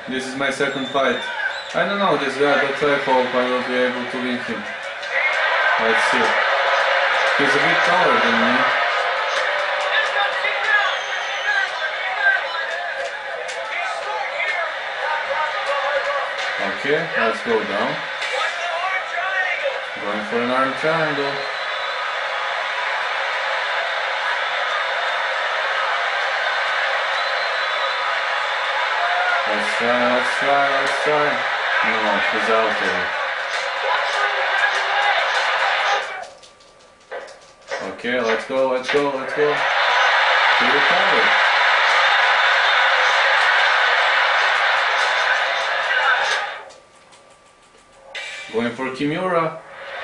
This is my second fight. I don't know this guy, but I hope I will be able to win him. Let's see. He's a bit taller than me. Okay, let's go down. Going for an arm triangle. Let's try. No, he's out there. Okay, let's go. To the cover. Going for Kimura.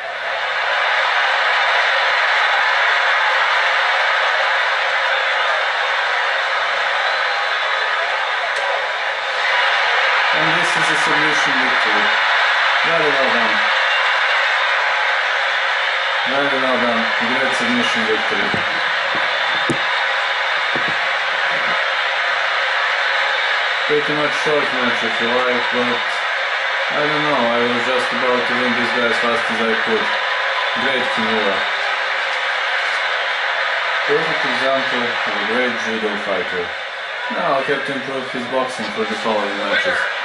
And this is a submission victory. Very well done. Great submission victory. Pretty much short match if you like, but I don't know, I was just about to win this guy as fast as I could. Great Kimura. Perfect example of a great judo fighter. Now I'll have to improve his boxing for the following matches.